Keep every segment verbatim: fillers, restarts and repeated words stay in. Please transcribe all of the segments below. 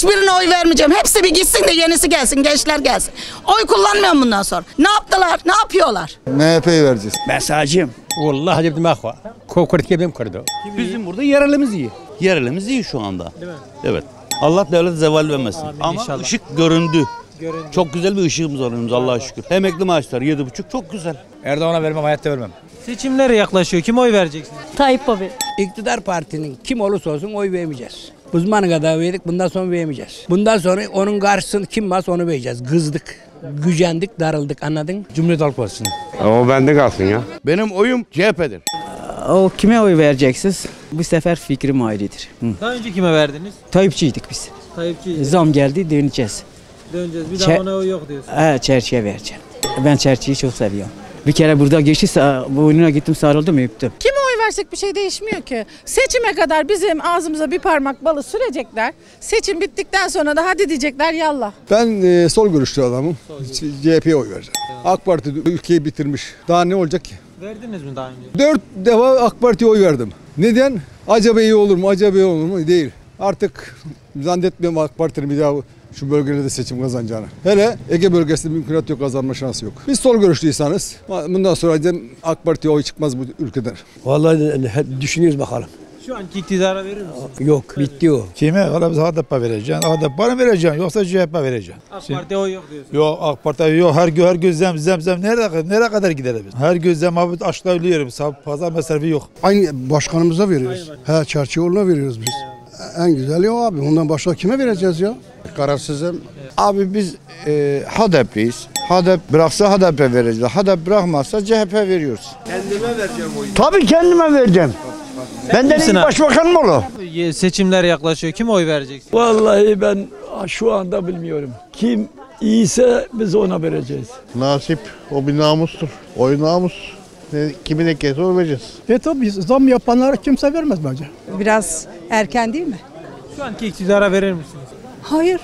Hiçbirine oy vermeyeceğim. Hepsi bir gitsin de yenisi gelsin, gençler gelsin. Oy kullanmıyorum bundan sonra. Ne yaptılar, ne yapıyorlar? M H P'yi vereceğiz. Ben sağcıyım. Vallahi cebim akva. Kokurt kebim kurdu. Bizim burada yerelimiz iyi. Yerelimiz iyi şu anda. Değil mi? Evet. Allah devlet zeval vermesin. Amin, ama inşallah. ışık göründü. Göründü. Çok güzel bir ışığımız var önümüzde Allah'a şükür. Emekli maaşlar yedi buçuk çok güzel. Erdoğan'a vermem, hayatta vermem. Seçimlere yaklaşıyor. Kime oy vereceksiniz? Tayyip Baba. İktidar partinin kim olursa olsun oy vermeyeceğiz. Uzmanı kadar verdik, bundan sonra vermeyeceğiz. Bundan sonra onun karşısında kim varsa onu vereceğiz. Kızdık, gücendik, darıldık, anladın? Cumhuriyet Halk Partisi'nin. O bende kalsın ya. Benim oyum C H P'dir. O kime oy vereceksiniz? Bu sefer fikrim ayrıdır. Hı. Daha önce kime verdiniz? Tayyipçiydik biz. Tayyipçi. Zam geldi, döneceğiz. Döneceğiz. Bir Çe- daha ona oy yok diyorsun. Ha, çerçeve vereceğim. Ben çerçeveyi çok seviyorum. Bir kere burada geçti, boynuna gittim, sarıldım, öptüm. Kime oy versek bir şey değişmiyor ki. Seçime kadar bizim ağzımıza bir parmak balı sürecekler. Seçim bittikten sonra da hadi diyecekler yallah. Ben e, sol görüşlü adamım. C H P'ye oy vereceğim. AK Parti ülkeyi bitirmiş. Daha ne olacak ki? Verdiniz mi daha önce? Dört defa AK Parti'ye oy verdim. Neden? Acaba iyi olur mu? Acaba iyi olur mu? Değil. Artık zannetmiyorum AK Parti'nin bir daha şu bölgelerde seçim kazanacağını. Hele Ege bölgesinde mümkünat yok, kazanma şansı yok. Biz sol görüşlüysanız bundan sonra AK Parti'ye oy çıkmaz bu ülkeden. Vallahi düşünüyoruz bakalım. Şu anki iktidara verir misiniz? Yok, bitti o. Kime? Valla biz H D P vereceksin. H D P'ye vereceksin. Yoksa C H P vereceksin. AK Parti'ye oy yok diyorsun. Yok AK Parti yok. Her gün her gün zem zem zem. Nereye, nereye kadar gideriz biz? Her gün zem abi açlayabiliyorum. Pazar mesafesi yok. Aynı başkanımıza veriyoruz. He, Çerçioğlu'na veriyoruz biz. En güzeli o abi. Ondan başka kime vereceğiz ya? Kararsızım. Abi biz e, H D P'yiz. H D P bıraksa H D P vereceğiz. H D P bırakmazsa C H P veriyoruz. Kendime vereceğim oyu. Tabii kendime vereceğim. Benden iyi başbakan mı olur? Ye- Seçimler yaklaşıyor. Kime oy vereceksin? Vallahi ben şu anda bilmiyorum. Kim iyiyse biz ona vereceğiz. Nasip o bir namustur. Oy namus. Ne, kimin ekesi oy vereceğiz. E tabii zam yapanlara kimse vermez bence. Biraz erken değil mi? Şu anki iktidara verir misiniz? Hayır.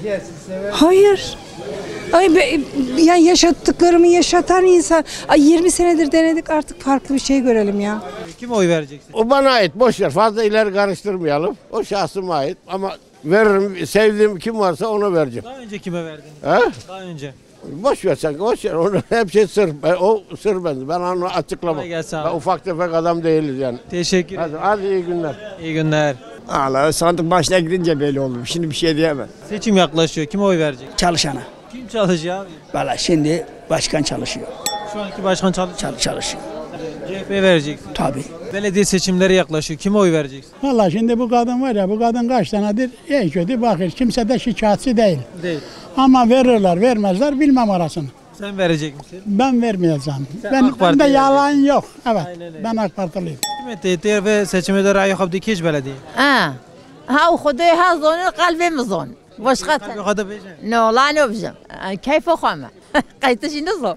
Hayır. Ay be, yani yaşattıklarımı yaşatan insan. Ay yirmi senedir denedik, artık farklı bir şey görelim ya. Kime oy vereceksin? O bana ait. Boş ver. Fazla ileri karıştırmayalım. O şahsıma ait. Ama veririm. Sevdiğim kim varsa ona vereceğim. Daha önce kime verdiniz? He? Daha önce. Boş ver sen. Boş ver. Onu hep şey sır. Ben, o sır bende. Ben onu açıklamam. Kolay gelsin abi. Ben ufak tefek adam değiliz yani. Teşekkür Hadi, ederim. hadi iyi günler. İyi günler. Allah sandık başına gidince böyle olur. Şimdi bir şey diyemem. Seçim yaklaşıyor. Kime oy verecek? Çalışana. Kim çalışıyor abi? Valla şimdi başkan çalışıyor. Şu anki başkan çalışıyor. Çal- çalışıyor. C H P'ye vereceksin. Tabii. Belediye seçimleri yaklaşıyor. Kime oy vereceksin? Vallahi şimdi bu kadın var ya, bu kadın kaç tanedir iyi kötü bakır. Kimse de şikayetçi değil. Değil. Ama verirler vermezler bilmem arasını. Sen verecek misin? Ben vermeyeceğim. Sen Ben, AK Parti'ye bende yalan yok. Evet. Aynen öyle. Ben AK Partiliyim. Kime tehtir ve seçimde ra'yi kabdi kiş belediye? Ha. Ha خدای ها زون قلبم زون. Başka Tabii kada beşe. ne ola ne yapacağım? Keyif okuma. Kayıtı şimdi zor.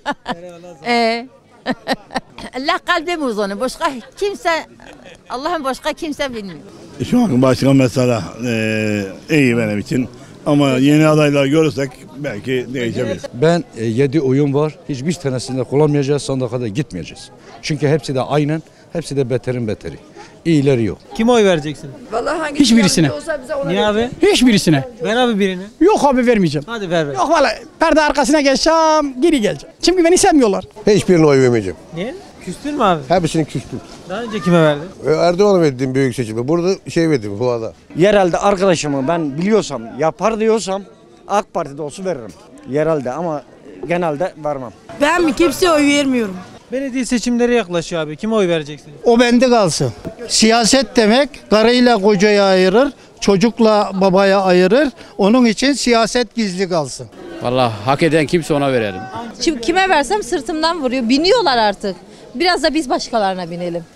Eee. Allah kalbim uzun. Başka kimse, Allah'ın başka kimse bilmiyor. Şu an başkan mesela e, iyi benim için. Ama yeni adaylar görürsek belki değişebilir. Ben e, yedi oyun var. Hiçbir tanesinde kullanmayacağız. Sandığa da gitmeyeceğiz. Çünkü hepsi de aynen. Hepsi de beterin beteri. İyileri yok. Kime oy vereceksin? Hiçbirisine. Niye abi? Hiçbirisine. Ver abi birini. Yok abi vermeyeceğim. Hadi ver ver. Yok vallahi perde arkasına geçeceğim, geri geleceğim. Çünkü beni sevmiyorlar. Hiçbirine oy vermeyeceğim. Niye? Küstün mü abi? Hepsini küstüm. Daha önce kime verdin? Erdoğan'a verdiğim büyük seçimi. Burada şey verdim bu arada. Yerelde arkadaşımı ben biliyorsam, yapar diyorsam AK Parti'de olsa veririm. Yerelde ama genelde vermem. Ben kimseye oy vermiyorum. Belediye seçimleri yaklaşıyor abi. Kime oy vereceksin? O bende kalsın. Siyaset demek karıyla kocayı ayırır, çocukla babaya ayırır. Onun için siyaset gizli kalsın. Vallahi hak eden kimse ona verelim. Kime versem sırtımdan vuruyor. Biniyorlar artık. Biraz da biz başkalarına binelim.